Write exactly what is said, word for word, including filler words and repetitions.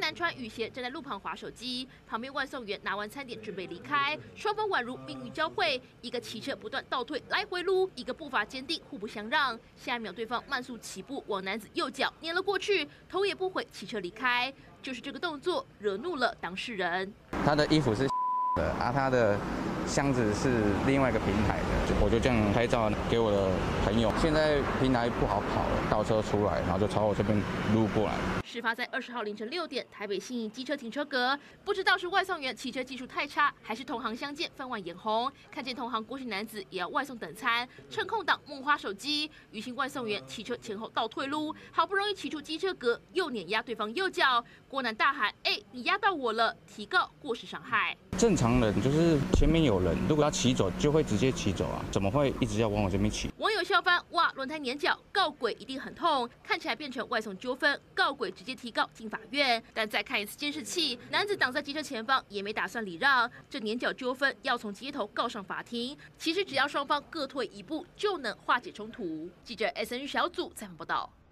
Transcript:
男穿雨鞋站在路旁滑手机，旁边外送员拿完餐点准备离开，双方宛如命运交汇，一个骑车不断倒退来回撸，一个步伐坚定互不相让。下一秒对方慢速起步往男子右脚碾了过去，头也不回骑车离开。就是这个动作惹怒了当事人。 他的衣服是的，啊，他的箱子是另外一个平台的，我就这样拍照给我的朋友。现在平台不好跑了，倒车出来，然后就朝我这边撸过来。 事发在二十号凌晨六点，台北信义机车停车格，不知道是外送员骑车技术太差，还是同行相见分外眼红。看见同行郭姓男子也要外送等餐，趁空档猛滑手机，于是外送员骑车前后倒退撸，好不容易骑出机车格，又碾压对方右脚。郭男大喊：“哎、欸，你压到我了！”提告过失伤害。 正常人就是前面有人，如果要骑走，就会直接骑走啊，怎么会一直要往我这边骑？ 网友笑翻：哇，轮胎碾脚，告鬼一定很痛。看起来变成外送纠纷，告鬼直接提告进法院。但再看一次监视器，男子挡在机车前方，也没打算礼让。这碾脚纠纷要从街头告上法庭，其实只要双方各退一步，就能化解冲突。记者 S N 小组采访报道。